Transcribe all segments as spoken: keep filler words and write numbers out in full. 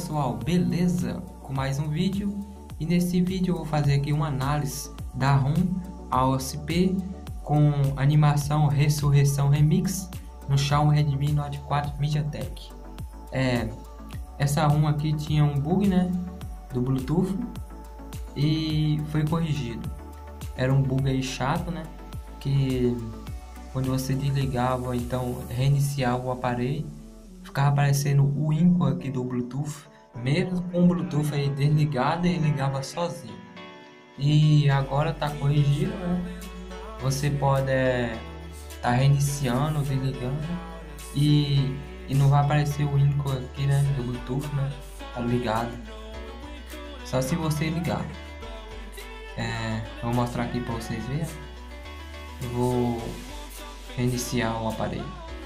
pessoal, beleza? Com mais um vídeo, e nesse vídeo eu vou fazer aqui uma análise da ROM A O S P com animação Ressurreição Remix no Xiaomi Redmi Note quatro MediaTek. É, essa ROM aqui tinha um bug, né, do Bluetooth e foi corrigido. Era um bug aí chato, né, que quando você desligava, então reiniciava o aparelho, ficava aparecendo o ícone aqui do Bluetooth, mesmo com o Bluetooth aí desligado, ele ligava sozinho. E agora tá corrigido, né? Você pode é, tá reiniciando, desligando e, e não vai aparecer o ícone aqui, né, do Bluetooth, né? Tá ligado. Só se você ligar. É, vou mostrar aqui para vocês verem. Eu vou reiniciar o aparelho.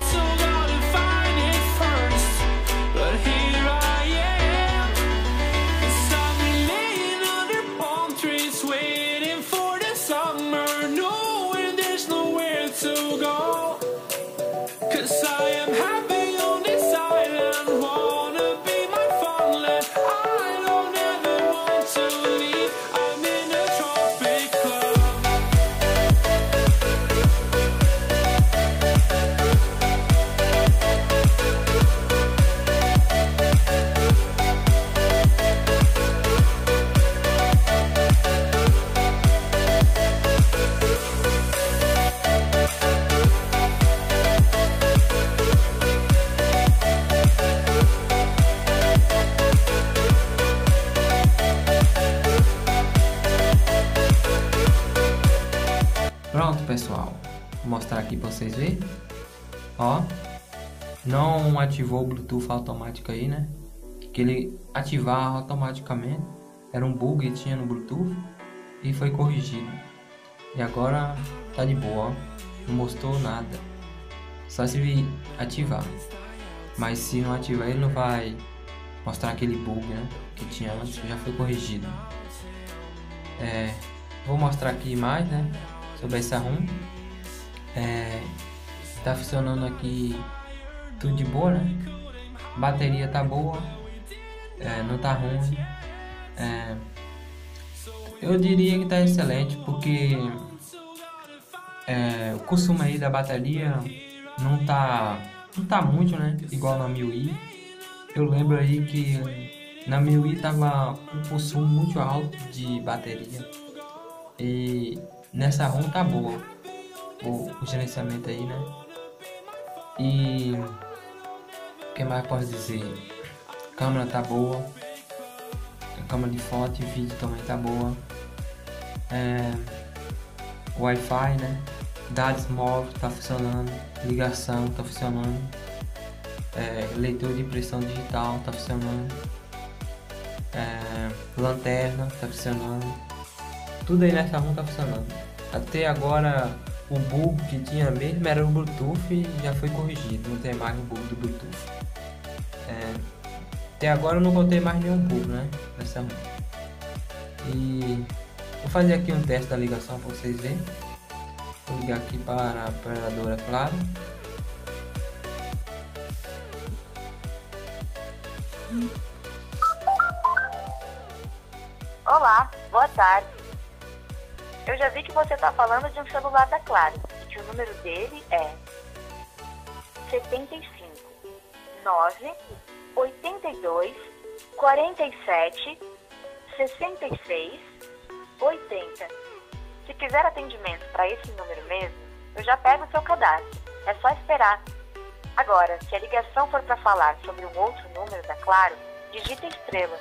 Pronto, pessoal, vou mostrar aqui para vocês verem. Ó, não ativou o Bluetooth automático aí, né? Que ele ativava automaticamente. Era um bug que tinha no Bluetooth e foi corrigido. E agora tá de boa, ó. Não mostrou nada. Só se ativar. Mas se não ativar, ele não vai mostrar aquele bug, né, que tinha antes, que já foi corrigido. É, vou mostrar aqui mais, né, sobre essa ROM. É, tá funcionando aqui tudo de boa, né? Bateria tá boa, é, não tá ruim. É, eu diria que tá excelente, porque é, o consumo aí da bateria não tá não tá muito, né, igual na M I U I. Eu lembro aí que na M I U I tava um consumo muito alto de bateria, e nessa ROM tá boa o, o gerenciamento aí, né? E o que mais posso dizer? A câmera tá boa, a câmera de foto e vídeo também tá boa. É, Wi-Fi, né? Dados móveis tá funcionando, ligação tá funcionando, é, leitor de impressão digital tá funcionando, é, lanterna tá funcionando. Tudo aí nessa ROM tá funcionando. Até agora o bug que tinha mesmo era o Bluetooth e já foi corrigido. Não tem mais o bug do Bluetooth. É, até agora eu não contei mais nenhum bug, né, nessa ROM. E vou fazer aqui um teste da ligação para vocês verem. Vou ligar aqui para a operadora, claro. Olá, boa tarde. Eu já vi que você está falando de um celular da Claro e que o número dele é setenta e cinco, nove, oitenta e dois, quarenta e sete, sessenta e seis, oitenta. Se quiser atendimento para esse número mesmo, eu já pego o seu cadastro. É só esperar. Agora, se a ligação for para falar sobre um outro número da Claro, digita estrela.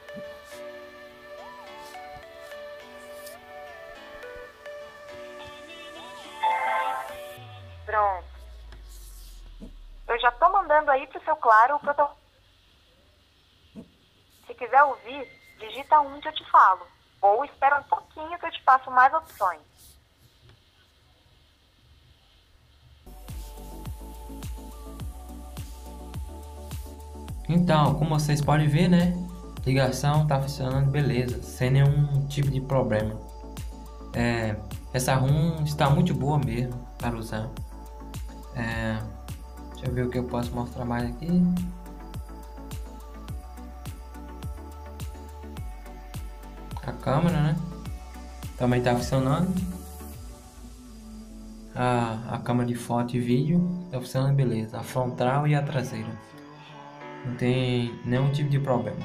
Pronto. Eu já tô mandando aí pro seu Claro o protocolo. Se quiser ouvir, digita um que eu te falo. Ou espera um pouquinho que eu te passo mais opções. Então, como vocês podem ver, né, ligação tá funcionando beleza, sem nenhum tipo de problema. É, essa ROM está muito boa mesmo para usar. É, deixa eu ver o que eu posso mostrar mais aqui. câmera, né? Também tá funcionando. A, a câmera de foto e vídeo tá funcionando beleza. A frontal e a traseira. Não tem nenhum tipo de problema.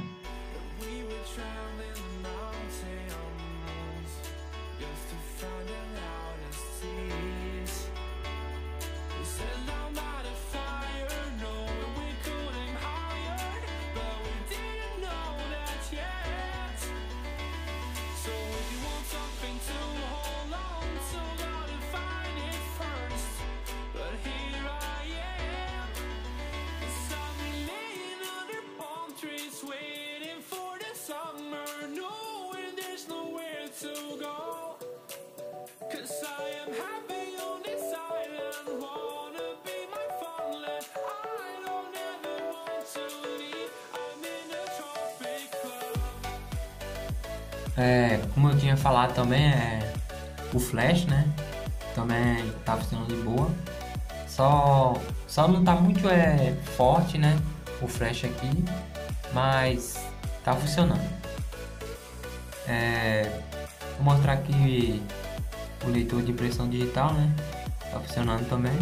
É, como eu tinha falado também, é o flash, né? Também tá funcionando de boa. Só, só não tá muito é, forte, né? O flash aqui, mas tá funcionando. É, vou mostrar aqui o leitor de impressão digital, né? Tá funcionando também.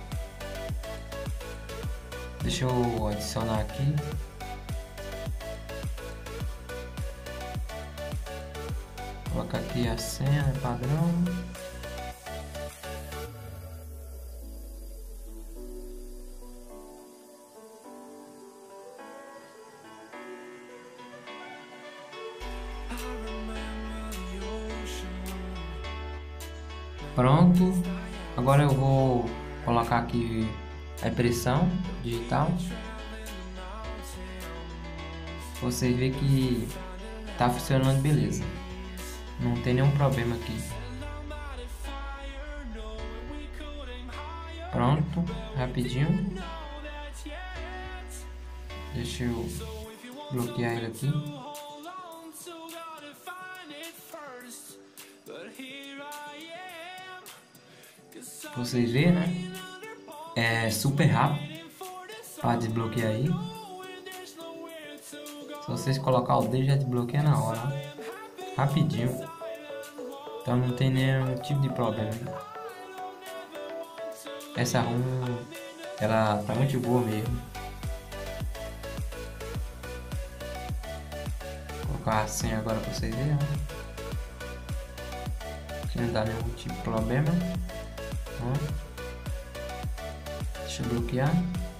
Deixa eu adicionar aqui. Colocar aqui a senha padrão. Pronto. Agora eu vou colocar aqui a impressão digital. Vocês veem que tá funcionando beleza. Não tem nenhum problema aqui. Pronto, rapidinho. Deixa eu bloquear ele aqui. Vocês verem, né? É super rápido para desbloquear aí. Se vocês colocar o dedo, já desbloqueia na hora, ó. Rapidinho. Então não tem nenhum tipo de problema. Essa ROM, ela tá muito boa mesmo. Vou colocar a senha agora pra vocês verem, ó. Que não dá nenhum tipo de problema. Ó. Deixa eu bloquear.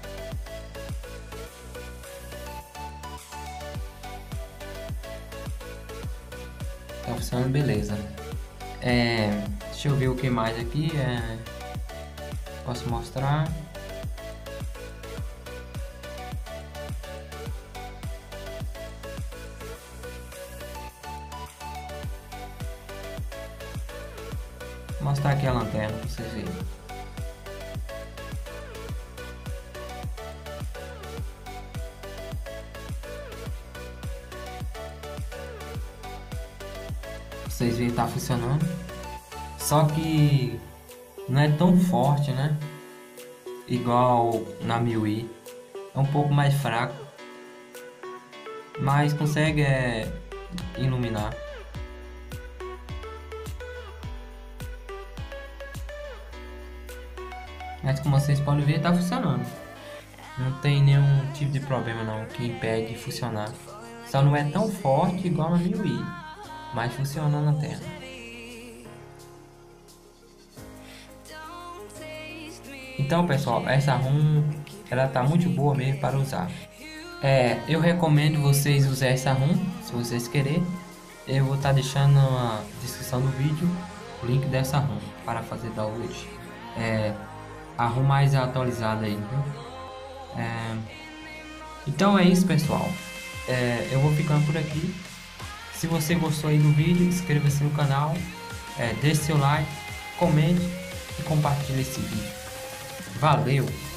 Tá funcionando beleza. É, deixa eu ver o que mais aqui. É, posso mostrar. Vou mostrar aqui a lanterna para vocês verem. Vocês veem que tá funcionando, só que não é tão forte, né? Igual na M I U I, é um pouco mais fraco, mas consegue é, iluminar. Mas como vocês podem ver, tá funcionando. Não tem nenhum tipo de problema não que impede de funcionar. Só não é tão forte igual na M I U I, mas funciona na tela. Então pessoal, essa ROM ela tá muito boa mesmo para usar. É, eu recomendo vocês usar essa ROM, se vocês querem. Eu vou estar tá deixando na descrição do vídeo o link dessa ROM para fazer download. É, a ROM mais atualizada aí, né? É, então é isso pessoal. É, eu vou ficando por aqui. Se você gostou aí do vídeo, inscreva-se no canal, é, deixe seu like, comente e compartilhe esse vídeo. Valeu!